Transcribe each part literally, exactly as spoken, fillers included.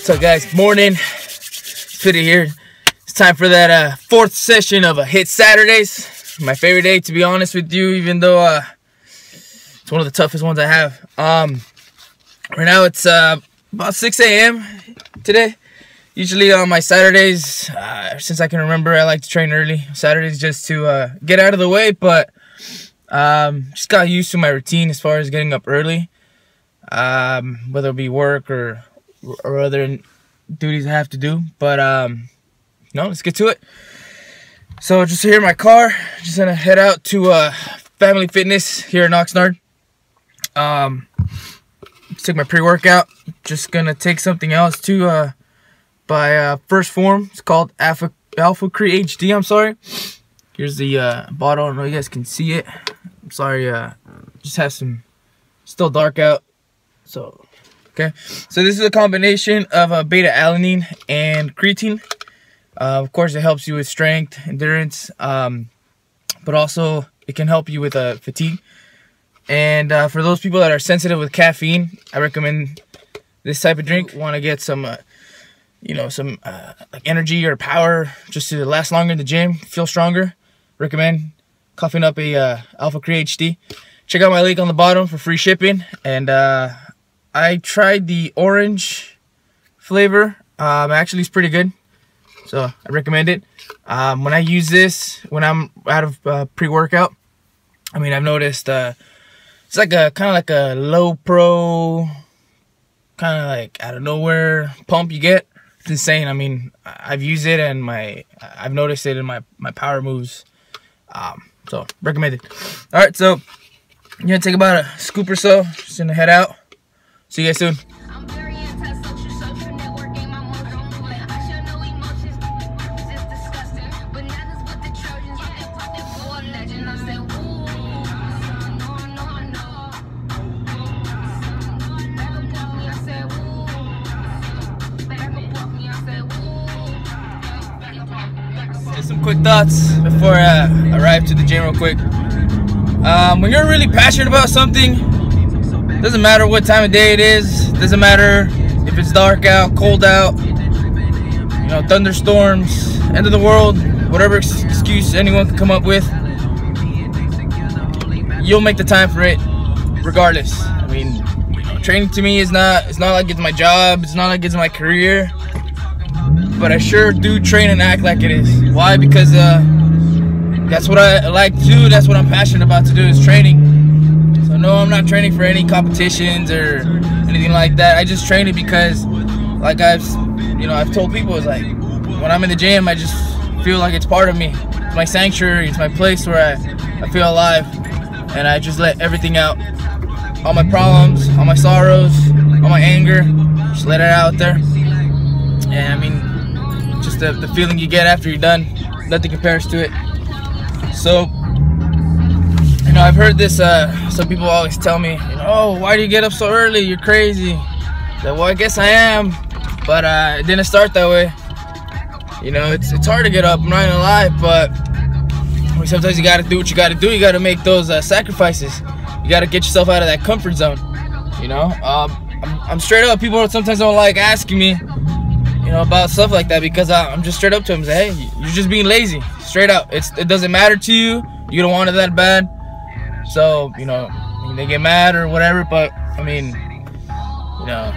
What's up, guys? Morning. Fitt here. It's time for that uh, fourth session of a HIIT Saturdays. My favorite day, to be honest with you, even though uh, it's one of the toughest ones I have. Um, right now it's uh, about six A M today. Usually on my Saturdays, uh, since I can remember, I like to train early. Saturdays just to uh, get out of the way, but um, just got used to my routine as far as getting up early. Um, whether it be work or or other duties I have to do, but um, no, let's get to it. So just here in my car, just gonna head out to uh, Family Fitness here in Oxnard. Um, took my pre-workout. Just gonna take something else too. Uh, by uh, First Form. It's called Alpha Alpha Cree H D. I'm sorry. Here's the uh, bottle. I don't know if you guys can see it. I'm sorry. Uh, just have some. Still dark out. So. Okay, so this is a combination of uh, beta-alanine and creatine. Uh, of course, it helps you with strength, endurance, um, but also it can help you with uh, fatigue. And uh, for those people that are sensitive with caffeine, I recommend this type of drink. Want to get some, uh, you know, some uh, like energy or power just to last longer in the gym, feel stronger. Recommend coughing up a uh, Alpha Cree H D. Check out my link on the bottom for free shipping. And uh, I tried the orange flavor. Um, actually, it's pretty good, so I recommend it. Um, when I use this, when I'm out of uh, pre-workout, I mean, I've noticed uh, it's like a kind of like a low pro, kind of like out of nowhere pump you get. It's insane. I mean, I've used it and my I've noticed it in my my power moves. Um, so recommend it. All right, so I'm gonna take about a scoop or so. Just gonna head out. See you guys soon. Just some quick thoughts before I arrive to the gym real quick. Um, when you're really passionate about something, doesn't matter what time of day it is. Doesn't matter if it's dark out, cold out, you know, thunderstorms, end of the world, whatever excuse anyone can come up with. You'll make the time for it, regardless. I mean, you know, training to me is not. It's not like it's my job. It's not like it's my career. But I sure do train and act like it is. Why? Because uh, that's what I like to do. That's what I'm passionate about to do is training. So no, I'm not training for any competitions or anything like that. I just train it because, like I've, you know, I've told people, it's like when I'm in the gym, I just feel like it's part of me. It's my sanctuary. It's my place where I, I feel alive, and I just let everything out. All my problems, all my sorrows, all my anger, just let it out there. And I mean, just the, the feeling you get after you're done, nothing compares to it. So, you know, I've heard this, uh, some people always tell me, you know, oh, why do you get up so early? You're crazy. So, well, I guess I am, but uh, it didn't start that way. You know, it's it's hard to get up, I'm not gonna lie, but I mean, sometimes you gotta do what you gotta do. You gotta make those uh, sacrifices. You gotta get yourself out of that comfort zone, you know? Um, I'm, I'm straight up. People sometimes don't like asking me, you know, about stuff like that because I, I'm just straight up to them. Say, hey, you're just being lazy. Straight up. It's, it doesn't matter to you. You don't want it that bad. So, you know, I mean, they get mad or whatever, but, I mean, you know,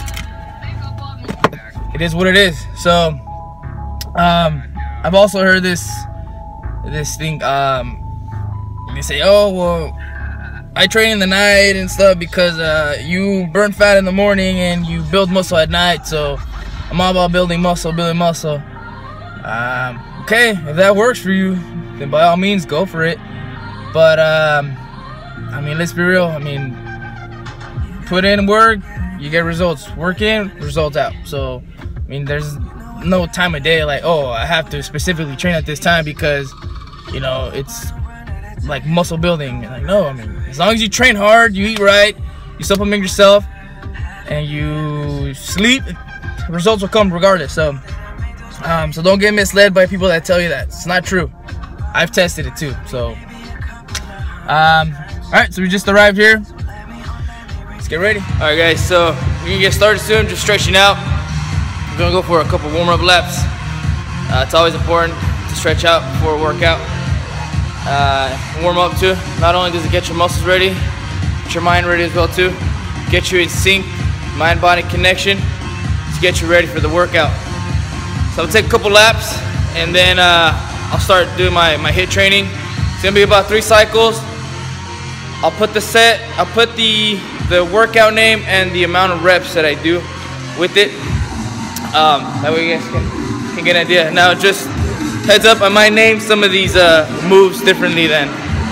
it is what it is. So, um, I've also heard this, this thing, um, they say, oh, well, I train in the night and stuff because uh, you burn fat in the morning and you build muscle at night, so I'm all about building muscle, building muscle. Um, okay, if that works for you, then by all means, go for it. But, um, I mean, let's be real. I mean, put in work, you get results. Work in, results out. So, I mean, there's no time of day like, oh, I have to specifically train at this time because, you know, it's like muscle building. Like, no, I mean, as long as you train hard, you eat right, you supplement yourself, and you sleep, results will come regardless. So, um, so don't get misled by people that tell you that. It's not true. I've tested it too. So, um, all right, so we just arrived here. Let's get ready. All right, guys, so we're gonna get started soon, just stretching out. I'm gonna go for a couple warm-up laps. Uh, it's always important to stretch out before a workout. Uh, warm up too. Not only does it get your muscles ready, get your mind ready as well too. Get you in sync, mind-body connection to get you ready for the workout. So I'll take a couple laps and then uh, I'll start doing my, my HIIT training. It's gonna be about three cycles. I'll put the set, I'll put the, the workout name and the amount of reps that I do with it. Um, that way you guys can, can get an idea. Now just heads up, I might name some of these uh, moves differently than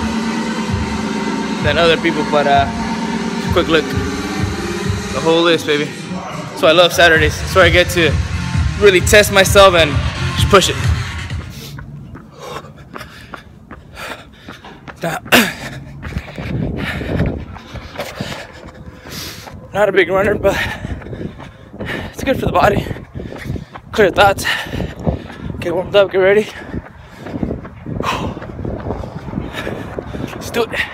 than other people, but uh, quick look, the whole list, baby. So I love Saturdays. That's where I get to really test myself and just push it. Now, not a big runner, but it's good for the body. Clear thoughts. Get warmed up, get ready. Let's do it.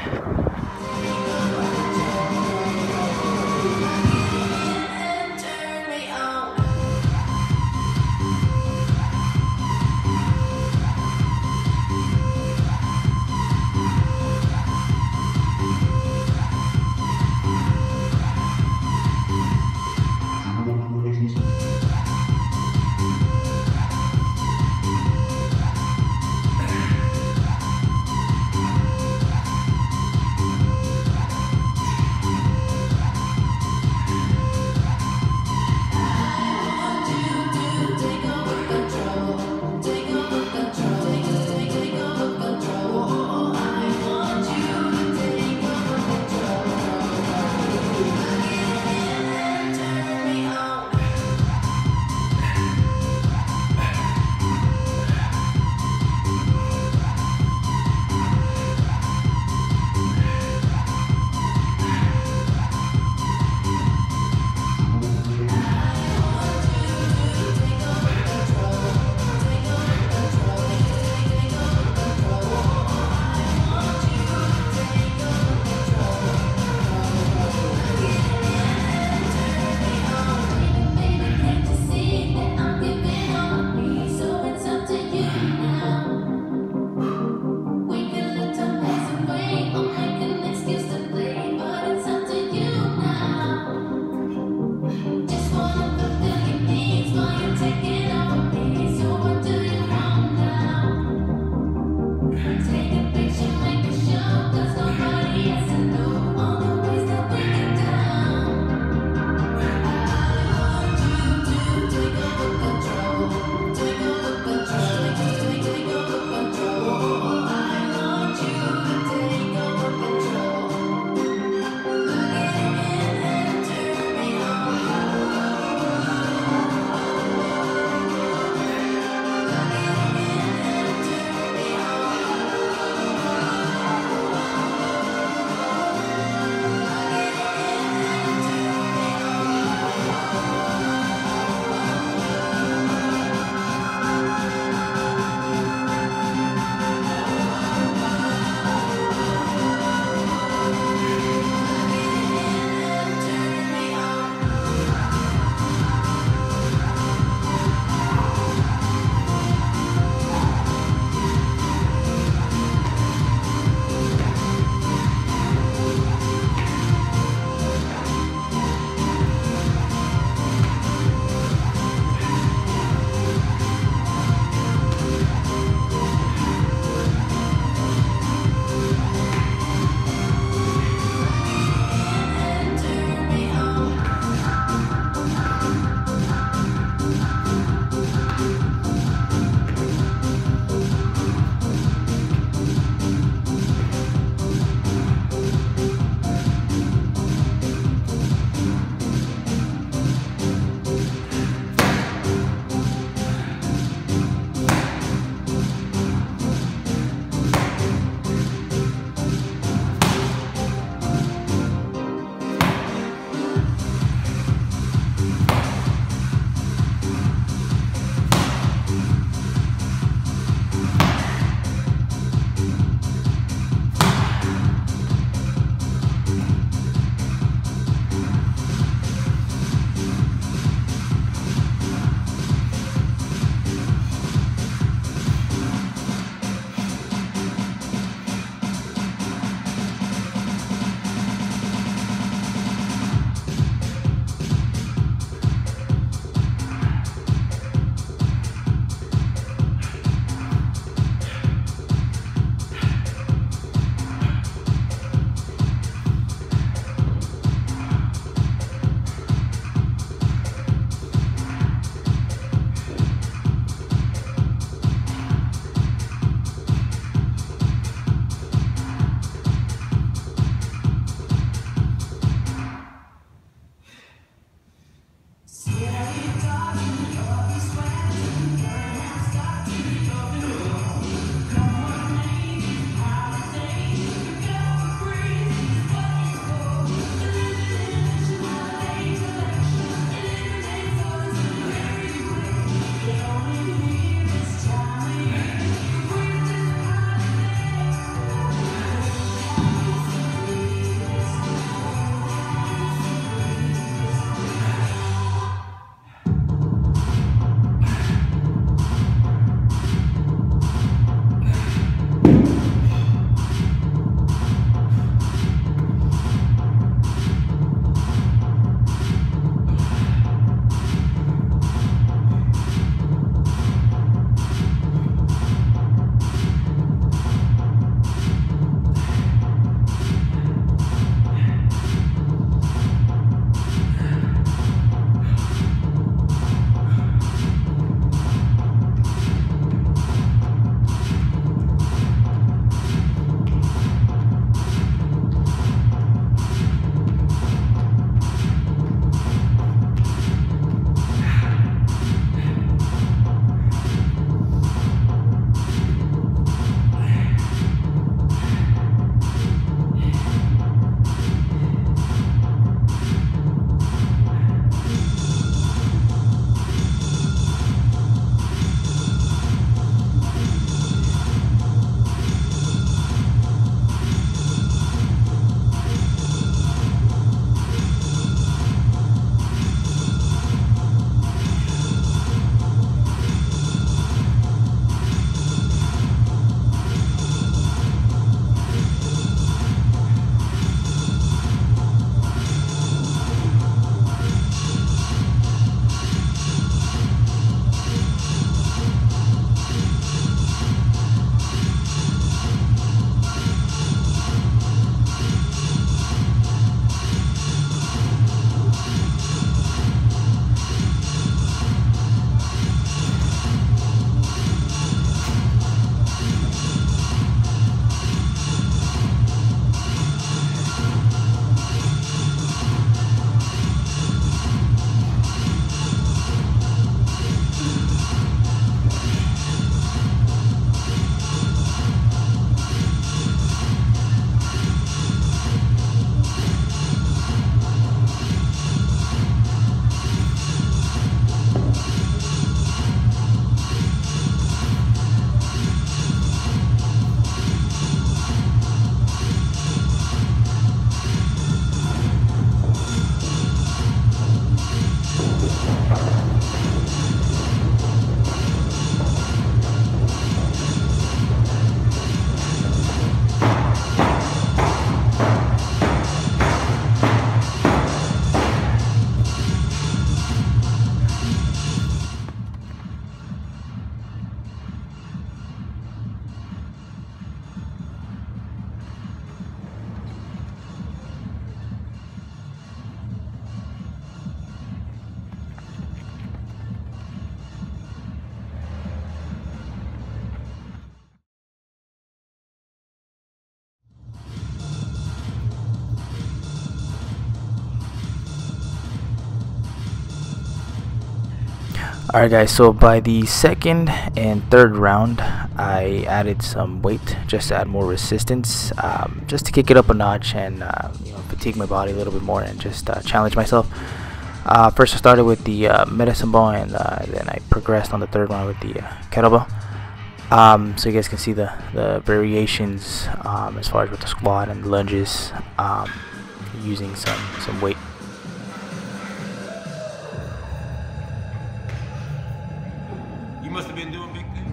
Alright guys, so by the second and third round I added some weight just to add more resistance, um, just to kick it up a notch and uh, you know, fatigue my body a little bit more and just uh, challenge myself. Uh, first I started with the uh, medicine ball, and uh, then I progressed on the third round with the uh, kettlebell. Um, so you guys can see the, the variations um, as far as with the squat and lunges, um, using some, some weight. You must have been doing big things.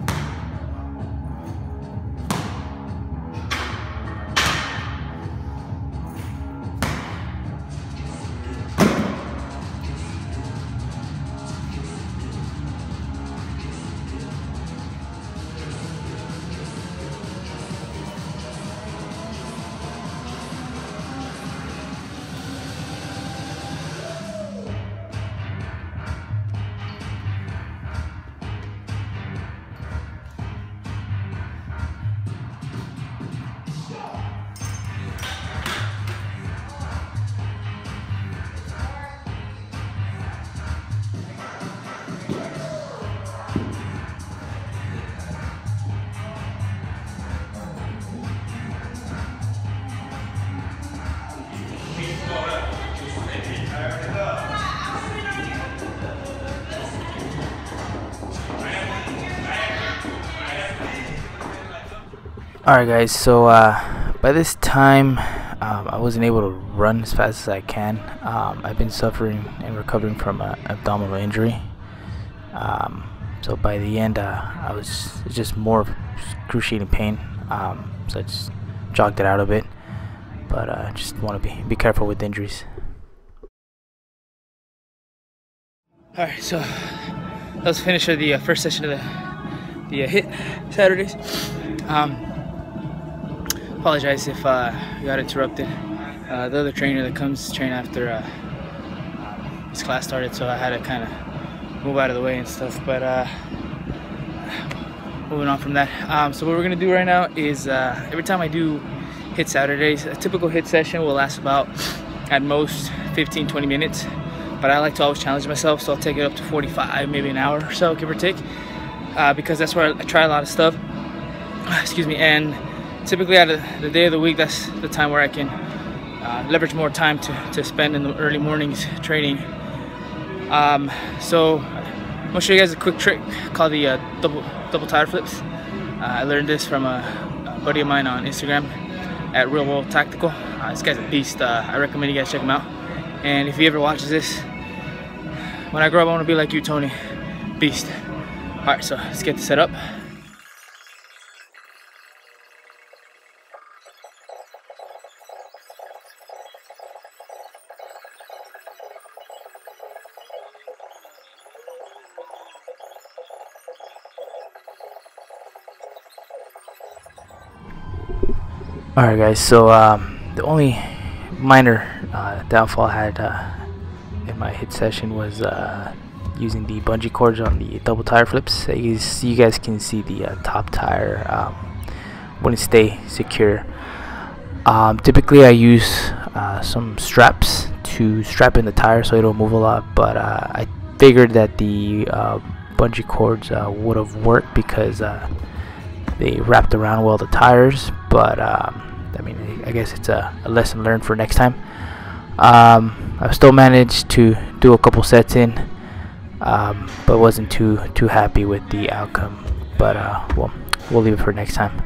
Alright guys, so uh, by this time um, I wasn't able to run as fast as I can. um, I've been suffering and recovering from an abdominal injury, um, so by the end uh, I was just more of excruciating pain, um, so I just jogged it out a bit, but I uh, just want to be, be careful with injuries. Alright, so that was the finish of the uh, first session of the, the uh, HIIT Saturdays. Um, apologize if uh, you got interrupted. Uh, the other trainer that comes train after uh, this class started, so I had to kind of move out of the way and stuff. But uh, moving on from that, um, so what we're gonna do right now is uh, every time I do HIIT Saturdays, a typical HIIT session will last about at most fifteen to twenty minutes. But I like to always challenge myself, so I'll take it up to forty-five, maybe an hour or so, give or take, uh, because that's where I try a lot of stuff. Excuse me. And typically out of the day of the week, that's the time where I can uh, leverage more time to, to spend in the early mornings training. Um, so I'm gonna show you guys a quick trick called the uh, double double tire flips. Uh, I learned this from a, a buddy of mine on Instagram at Real World Tactical. Uh, this guy's a beast. Uh, I recommend you guys check him out. And if he ever watches this, when I grow up I want to be like you, Tony. Beast. Alright, so let's get this set up. Alright guys, so um, the only minor uh, downfall I had uh, in my HIIT session was uh, using the bungee cords on the double tire flips. As you guys can see, the uh, top tire um, wouldn't stay secure. Um, typically I use uh, some straps to strap in the tire so it'll move a lot, but uh, I figured that the uh, bungee cords uh, would have worked because uh, they wrapped around well the tires, but um, I mean, I guess it's a, a lesson learned for next time. Um, I still managed to do a couple sets in, um, but wasn't too too happy with the outcome. But uh, well, we'll leave it for next time.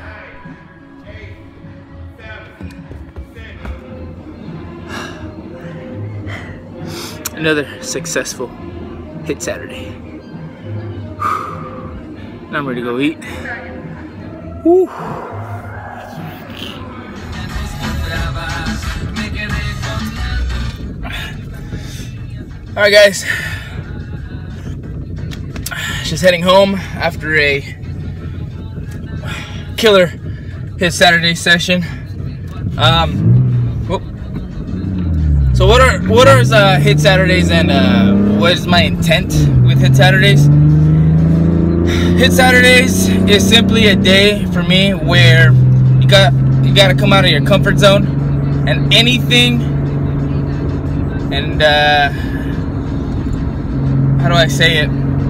Another successful HIIT Saturday. Now I'm ready to go eat. Woo. Alright guys, just heading home after a killer HIIT Saturday session. Um, whoop. So what are what are uh, HIIT Saturdays, and uh, what is my intent with HIIT Saturdays? HIIT Saturdays is simply a day for me where you got you got to come out of your comfort zone, and anything and uh, how do I say it?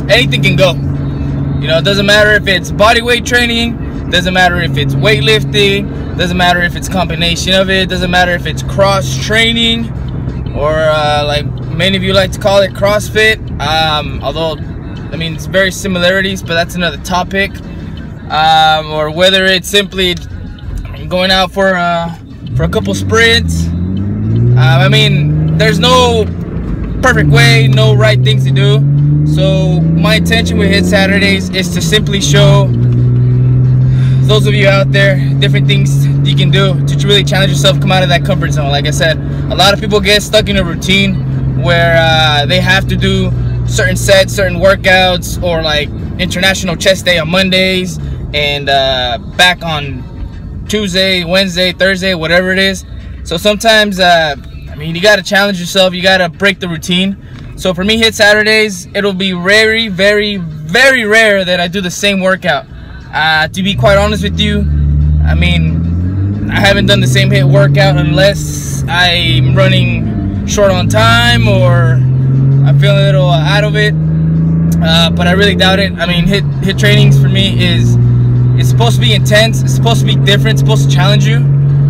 anything can go. You know, it doesn't matter if it's body weight training, doesn't matter if it's weightlifting, doesn't matter if it's a combination of it, doesn't matter if it's cross training, or uh, like many of you like to call it CrossFit. Um, although, I mean, it's very similarities, but that's another topic. Um, or whether it's simply going out for uh, for a couple sprints. Uh, I mean, there's no perfect way, no right things to do. So my intention with HIIT Saturdays is to simply show those of you out there different things you can do to really challenge yourself, come out of that comfort zone. Like I said, a lot of people get stuck in a routine where uh, they have to do certain sets, certain workouts, or like International Chest Day on Mondays and uh, back on Tuesday, Wednesday, Thursday, whatever it is. So sometimes, uh, I mean, you got to challenge yourself. You got to break the routine. So for me, HIIT Saturdays, it'll be very, very, very rare that I do the same workout. Uh, to be quite honest with you, I mean, I haven't done the same HIIT workout unless I'm running short on time or I'm feeling a little out of it. Uh, but I really doubt it. I mean, HIIT, HIIT trainings for me is, it's supposed to be intense. It's supposed to be different. It's supposed to challenge you.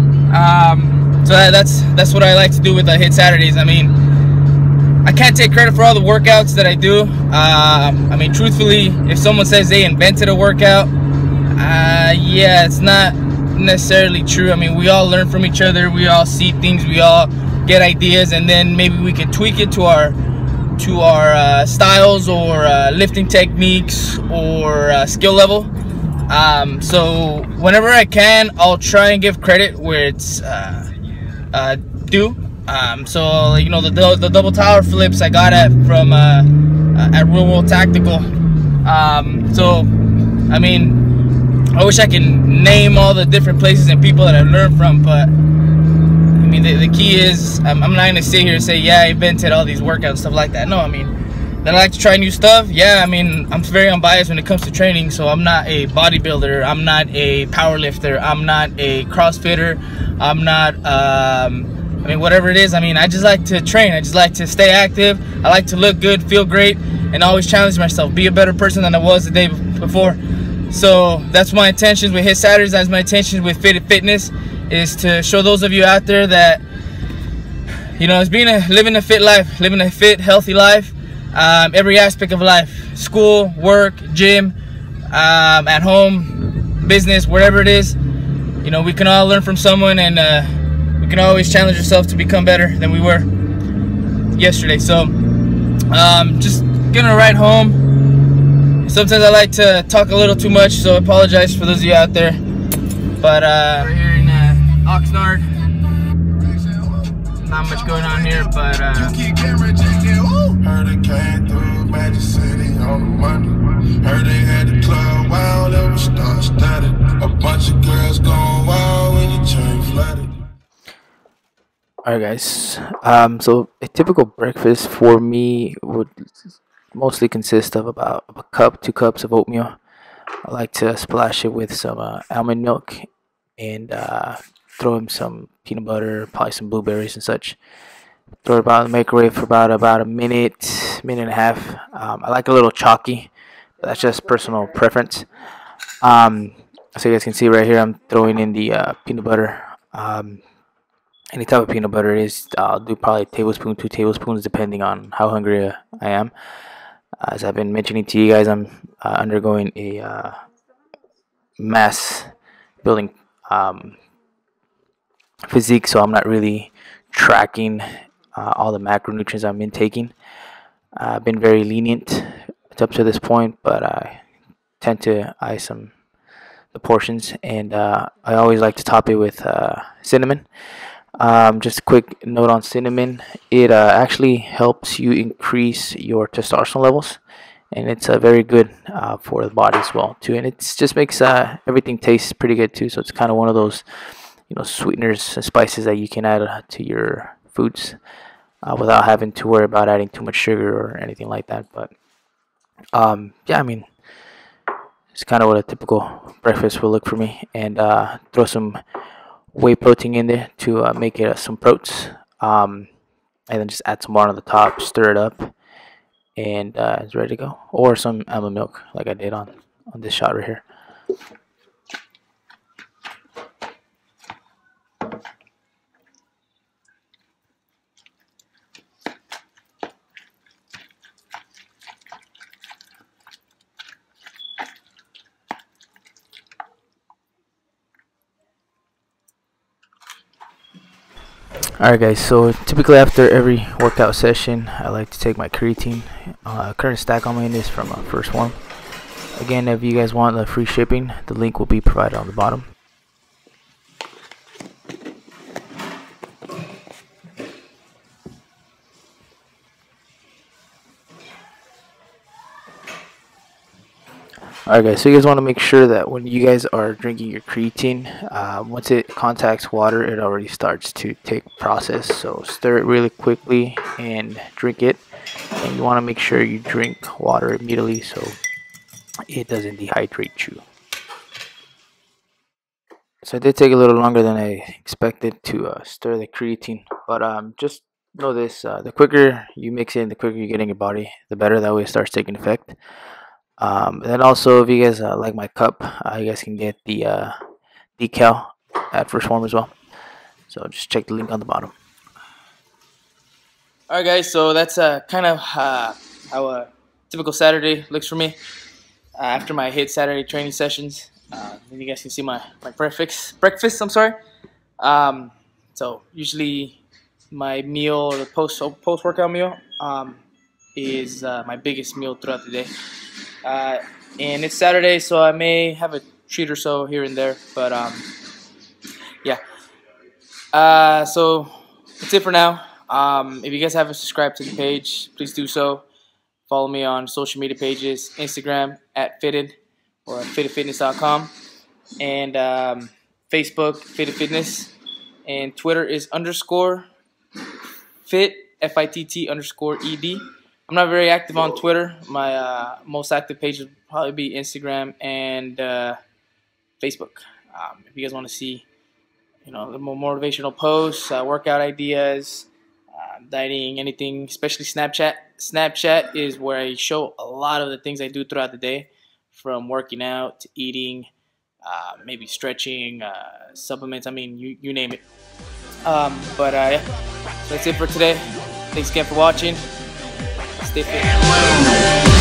Um, so that, that's that's what I like to do with the HIIT Saturdays. I mean, I can't take credit for all the workouts that I do. Uh, I mean, truthfully, if someone says they invented a workout, uh, yeah, it's not necessarily true. I mean, we all learn from each other. We all see things. We all get ideas, and then maybe we can tweak it to our to our uh, styles or uh, lifting techniques or uh, skill level. Um, so whenever I can, I'll try and give credit where it's uh, uh, due. Um, so you know, the, the the double tower flips I got at from uh, uh, at Real World Tactical. Um, so I mean, I wish I can name all the different places and people that I learned from, but I mean, the, the key is I'm, I'm not gonna sit here and say, yeah, I invented all these workouts and stuff like that. No, I mean, that I like to try new stuff. Yeah, I mean, I'm very unbiased when it comes to training. So I'm not a bodybuilder. I'm not a power lifter. I'm not a CrossFitter. I'm not. Um, I mean, whatever it is, I mean, I just like to train. I just like to stay active. I like to look good, feel great, and always challenge myself. Be a better person than I was the day before. So that's my intentions with HIIT Saturdays. That's my intentions with Fitt Fitness, is to show those of you out there that, you know, it's being a, living a fit life, living a fit, healthy life, um, every aspect of life, school, work, gym, um, at home, business, wherever it is. You know, we can all learn from someone, and uh, we can always challenge ourselves to become better than we were yesterday. So um, just gonna ride home. Sometimes I like to talk a little too much, so I apologize for those of you out there. But uh, we're here in uh, Oxnard. Not much going on here, but uh, heard it came through Magic City on the Monday. Heard they had the club wild, it was star studded. A bunch of girls going wild when you turn flooded. Alright guys, um, so a typical breakfast for me would mostly consist of about a cup, two cups of oatmeal. I like to splash it with some uh, almond milk and uh, throw in some peanut butter, probably some blueberries and such. Throw it about in the microwave for about about a minute, minute and a half. Um, I like a little chalky, but that's just personal preference. Um, so you guys can see right here, I'm throwing in the uh, peanut butter. Um, any type of peanut butter it is, I'll do probably a tablespoon, two tablespoons, depending on how hungry I am. As I've been mentioning to you guys, I'm uh, undergoing a uh, mass building um, physique, so I'm not really tracking uh, all the macronutrients I'm intaking. Uh, I've been very lenient up to this point, but I tend to eye some the portions, and uh, I always like to top it with uh, cinnamon. Um, just a quick note on cinnamon, it uh, actually helps you increase your testosterone levels, and it's uh, very good uh, for the body as well too, and it just makes uh, everything taste pretty good too. So it's kind of one of those, you know, sweeteners and spices that you can add uh, to your foods uh, without having to worry about adding too much sugar or anything like that. But um, yeah, I mean, it's kind of what a typical breakfast will look for me, and uh, throw some whey protein in there to uh, make it uh, some protein, um, and then just add some water on the top, stir it up, and uh, it's ready to go. Or some almond milk, like I did on on this shot right here. Alright guys, so typically after every workout session I like to take my creatine. Uh, current stack I'm in is from uh, First Form. Again, if you guys want the free shipping, the link will be provided on the bottom. Alright guys, so you guys want to make sure that when you guys are drinking your creatine, uh, once it contacts water, it already starts to take process. So stir it really quickly and drink it. And you want to make sure you drink water immediately so it doesn't dehydrate you. So it did take a little longer than I expected to uh, stir the creatine, but um, just know this, uh, the quicker you mix it and the quicker you get in your body, the better. That way it starts taking effect. Um, and then also, if you guys uh, like my cup, uh, you guys can get the uh, decal at First Form as well. So just check the link on the bottom. Alright guys, so that's uh, kind of uh, how a typical Saturday looks for me. Uh, after my HIIT Saturday training sessions, uh, then you guys can see my, my breakfast, breakfast, I'm sorry. Um, so usually my meal, or the post, post workout meal, um, is uh, my biggest meal throughout the day. Uh, and it's Saturday, so I may have a treat or so here and there, but um, yeah. Uh, so that's it for now. Um, if you guys haven't subscribed to the page, please do so. Follow me on social media pages, Instagram at Fitted or fitted fitness dot com, and um, Facebook Fitted Fitness, and Twitter is underscore Fitt F I T T underscore E D. I'm not very active on Twitter. My uh, most active page would probably be Instagram and uh, Facebook. Um, if you guys want to see, you know, the more motivational posts, uh, workout ideas, uh, dieting, anything, especially Snapchat. Snapchat is where I show a lot of the things I do throughout the day, from working out to eating, uh, maybe stretching, uh, supplements. I mean, you you name it. Um, but uh, yeah, so that's it for today. Thanks again for watching. Stay fit.